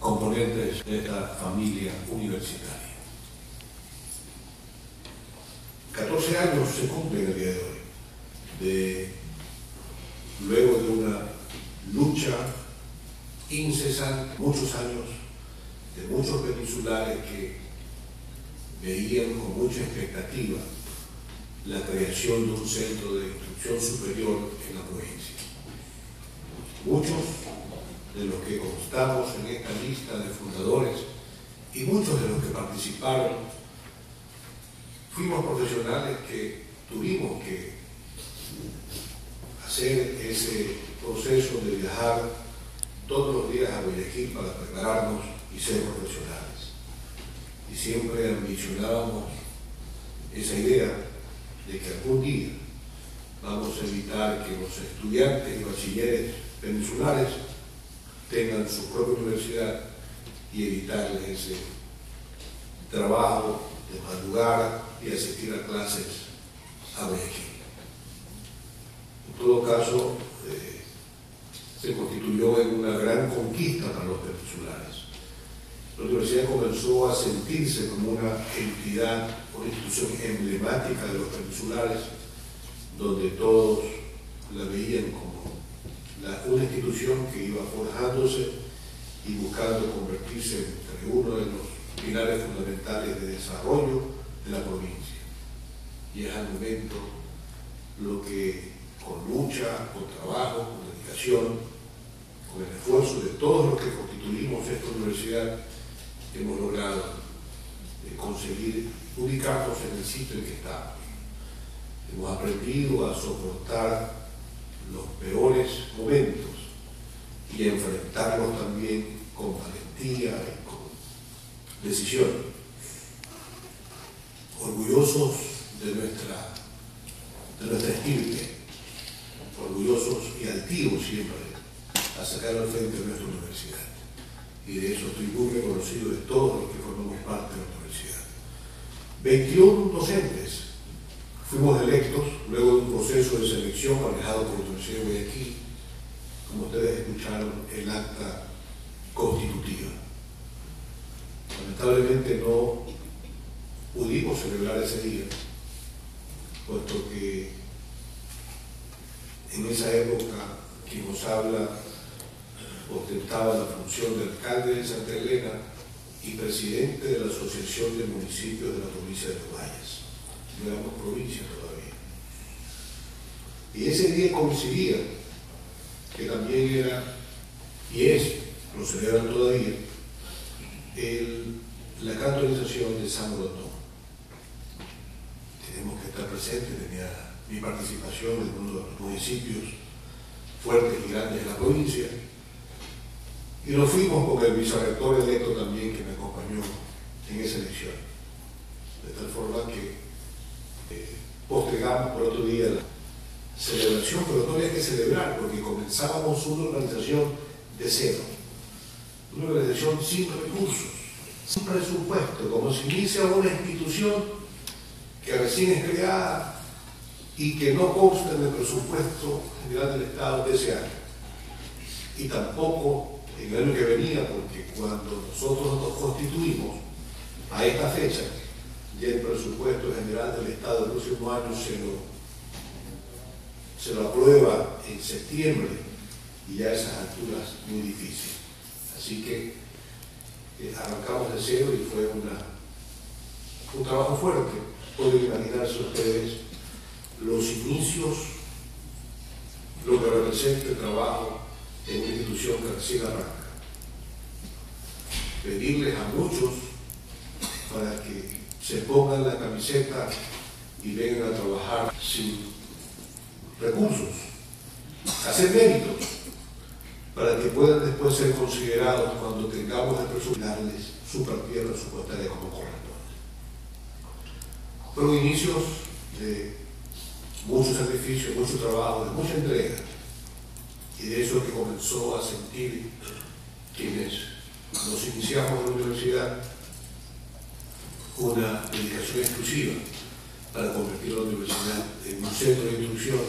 componentes de esta familia universitaria. 14 años se cumplen el día de hoy, luego de una lucha incesante, muchos años, de muchos peninsulares que veían con mucha expectativa la creación de un centro de instrucción superior en la provincia. Muchos de los que constamos en esta lista de fundadores y muchos de los que participaron fuimos profesionales que tuvimos que hacer ese proceso de viajar todos los días a Guayaquil para prepararnos y ser profesionales. Y siempre ambicionábamos esa idea de que algún día vamos a evitar que los estudiantes y bachilleres peninsulares tengan su propia universidad y evitarles ese trabajo de madrugar y asistir a clases a Guayaquil. En todo caso, se constituyó en una gran conquista para los peninsulares. La universidad comenzó a sentirse como una entidad, una institución emblemática de los peninsulares, donde todos la veían como una institución que iba forjándose y buscando convertirse en uno de los pilares fundamentales de desarrollo de la provincia. Y es al momento lo que con lucha, con trabajo, con dedicación, con el esfuerzo de todos los que constituimos esta universidad, hemos logrado conseguir ubicarnos en el sitio en que estamos. Hemos aprendido a soportar los peores momentos y a enfrentarlos también con valentía y con decisión. Orgullosos de nuestra estirpe, orgullosos y altivos siempre a sacar al frente de nuestra universidad. Y de eso estoy muy reconocido de todos los que formamos parte de la universidad. 21 docentes fuimos electos luego de un proceso de selección manejado por la Universidad de Guayaquil, como ustedes escucharon, el acta constitutiva. Lamentablemente no pudimos celebrar ese día, puesto que en esa época quien nos habla ostentaba la función de alcalde de Santa Elena y presidente de la Asociación de Municipios de la provincia de Guayas. No éramos provincia todavía. Y ese día coincidía, que también era, y es, lo celebran todavía, la canonización de San Borondón. Tenemos que estar presentes, tenía mi participación en uno de los municipios fuertes y grandes de la provincia, y nos fuimos con el vicerrector electo también que me acompañó en esa elección, de tal forma que postergamos por otro día la celebración, pero no había que celebrar porque comenzábamos una organización de cero, una organización sin recursos, sin presupuesto, como se inicia una institución que recién es creada y que no consta en el presupuesto general del Estado de ese año, y tampoco en el año que venía, porque cuando nosotros nos constituimos a esta fecha, ya el presupuesto general del Estado del próximo año se lo aprueba en septiembre, y ya a esas alturas muy difícil. Así que arrancamos de cero y fue un trabajo fuerte. Pueden imaginarse ustedes los inicios, lo que representa el trabajo en una institución que recién arranca. Pedirles a muchos para que se pongan la camiseta y vengan a trabajar sin recursos, hacer méritos, para que puedan después ser considerados cuando tengamos el presupuesto, darles su partida presupuestaria como corresponde. Fueron inicios de mucho sacrificio, mucho trabajo, de mucha entrega, y de eso que comenzó a sentir quienes nos iniciamos en la universidad una dedicación exclusiva para convertir la universidad en un centro de instrucción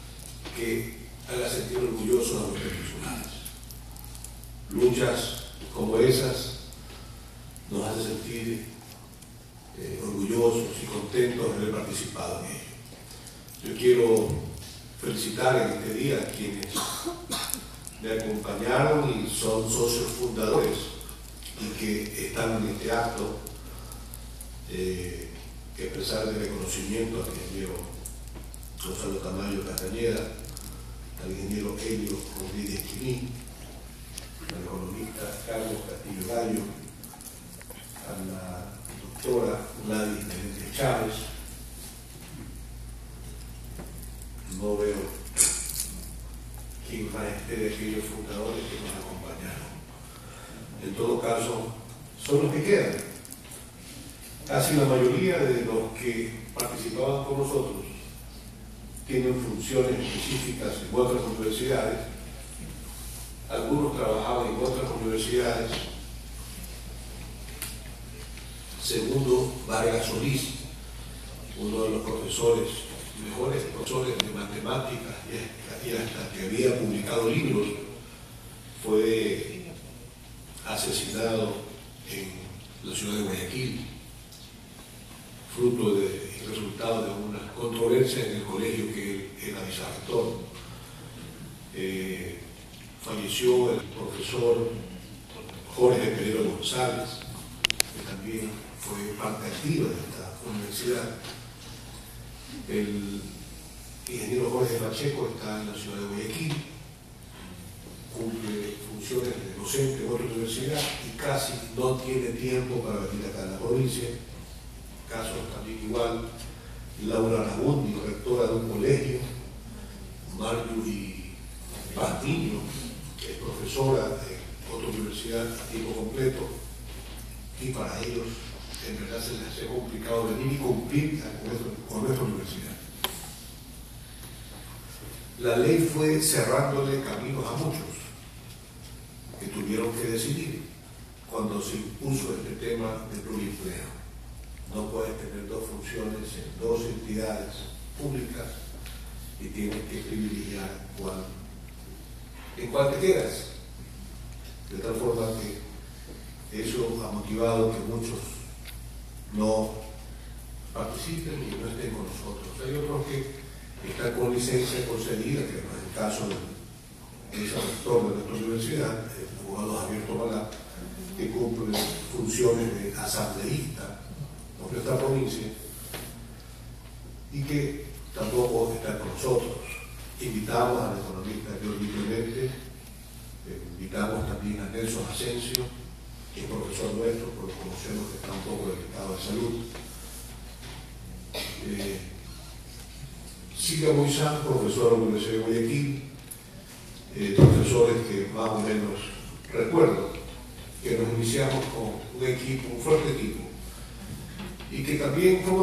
que haga sentir orgullosos a los peninsulares. Luchas como esas nos hace sentir orgullosos y contentos de haber participado en ello. Yo quiero felicitar en este día a quienes me acompañaron y son socios fundadores y que están en este acto, expresar el reconocimiento al ingeniero Gonzalo Tamayo Castañeda, al ingeniero Helio Rodríguez Quiní, al economista Carlos Castillo Gallo, a la doctora Gladys Menéndez Chávez. No veo quién más esté de aquellos fundadores que nos acompañaron. En todo caso, son los que quedan. Casi la mayoría de los que participaban con nosotros tienen funciones específicas en otras universidades. Algunos trabajaban en otras universidades. Segundo, Vargas Solís, uno de los profesores, mejores profesores de matemáticas y hasta que había publicado libros, fue asesinado en la ciudad de Guayaquil, fruto del resultado de una controversia en el colegio que él era vicerrector. Falleció el profesor Jorge Pereiro González, que también fue parte activa de esta universidad. El ingeniero Jorge Pacheco está en la ciudad de Guayaquil, cumple funciones de docente en otra universidad y casi no tiene tiempo para venir acá a la provincia. Casos también igual, Laura Lagundi, rectora de un colegio, Marjorie Patiño, que es profesora de otra universidad a tiempo completo, y para ellos en verdad se les hace complicado venir y cumplir con nuestra universidad. La ley fue cerrándole caminos a muchos que tuvieron que decidir cuando se impuso este tema de pluriempleo. No puedes tener dos funciones en dos entidades públicas y tienes que privilegiar en cuál te quedas. De tal forma que eso ha motivado que muchos no participen y no estén con nosotros. Hay otros que están con licencia concedida, que no es el caso del rector de nuestra universidad, el abogado Javier Tomalá, que cumple funciones de asambleísta por nuestra provincia y que tampoco está con nosotros. Invitamos al economista Jordi Clemente, invitamos también a Nelson Asensio, que es profesor nuestro, porque conocemos que está un poco delicado de salud. Silvia Moisán, profesor de la Universidad de Guayaquil, profesores que más o menos recuerdo, que nos iniciamos con un equipo, un fuerte equipo, y que también fue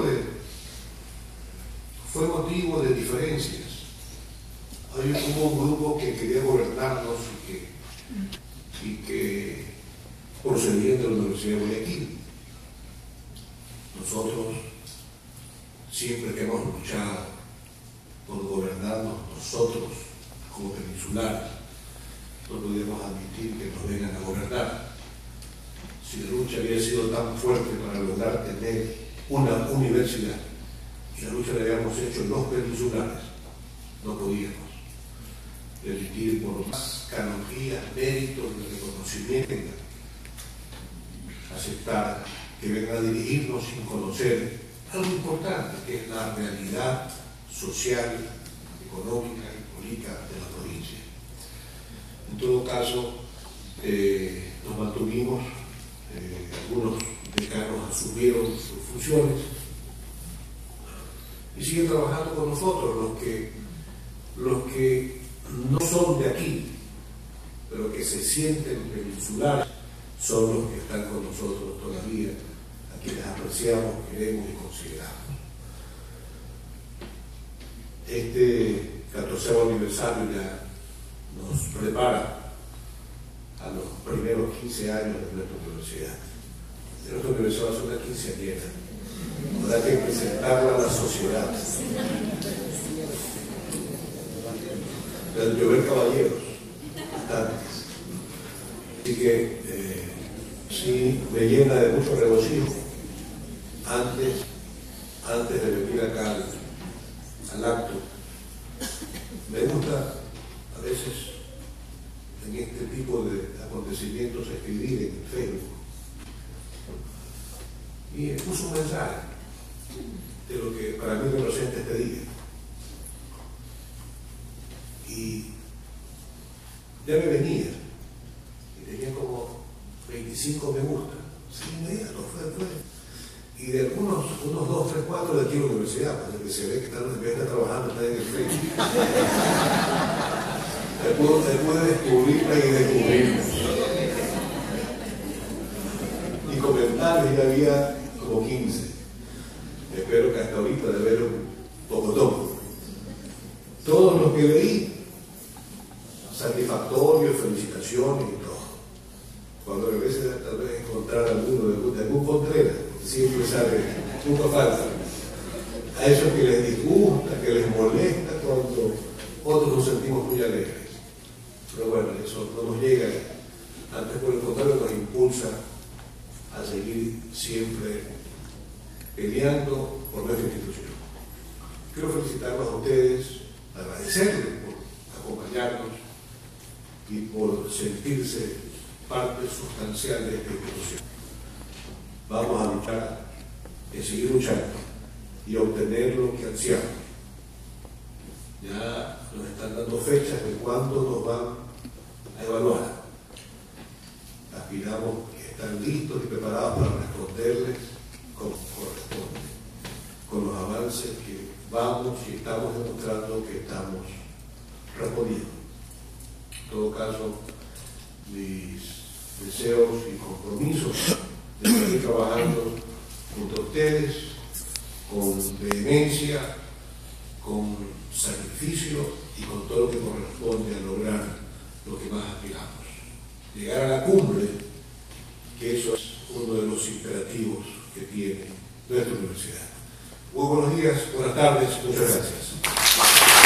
motivo de diferencias. Hubo un grupo que quería gobernarnos y que procedía de la Universidad de Guayaquil. Nosotros, siempre que hemos luchado por gobernarnos nosotros como peninsulares, no podíamos admitir que nos vengan a gobernar. Si la lucha había sido tan fuerte para lograr tener una universidad y la lucha la habíamos hecho los peninsulares, no podíamos permitir por más canonjías, méritos y reconocimiento aceptar que vengan a dirigirnos sin conocer algo importante, que es la realidad social, económica y política de la provincia. En todo caso, nos mantuvimos, algunos decanos asumieron sus funciones y siguen trabajando con nosotros. Los que no son de aquí, pero que se sienten peninsulares, son los que están con nosotros todavía, a quienes apreciamos, queremos y consideramos. Este 14º aniversario ya nos prepara a los primeros 15 años de nuestra universidad. Nuestra universidad va a ser una quinceañera. Habrá que presentarla a la sociedad. Debe llover caballeros, bastantes. Así que sí me llena de mucho regocijo antes de venir acá al acto. Me gusta a veces en este tipo de acontecimientos escribir en Facebook. Y puso un mensaje de lo que para mí representa este día. Y ya me venía, y tenía como 25 me gusta. Sí, inmediato, fue. Y de unos 2, 3, 4 de aquí a la universidad, porque se ve que están en vez de trabajando, están en el Facebook. Después de descubrirla y descubrirla. Y comentarios ya había como 15. Espero que hasta ahorita de ver un poco. Todos los que leí, satisfactorios, felicitaciones y todo. Cuando regrese tal vez encontrar alguno de algún Contreras, porque siempre sale, nunca falta. A esos que les disgusta, que les molesta, cuando otros nos sentimos muy alegres. Pero bueno, eso no nos llega, antes por el contrario nos impulsa a seguir siempre peleando por nuestra institución. Quiero felicitarlos a ustedes, agradecerles por acompañarnos y por sentirse parte sustancial de esta institución. Vamos a luchar, a seguir luchando y a obtener lo que ansiamos. Ya nos están dando fechas de cuándo nos van a evaluar. Aspiramos a estar listos y preparados para responderles como corresponde, con los avances que vamos y estamos demostrando que estamos respondiendo. En todo caso, mis deseos y compromisos de seguir trabajando junto a ustedes con vehemencia, con sacrificio y con todo lo que corresponde a lograr lo que más aspiramos. Llegar a la cumbre, que eso es uno de los imperativos que tiene nuestra universidad. Muy buenos días, buenas tardes, muchas gracias.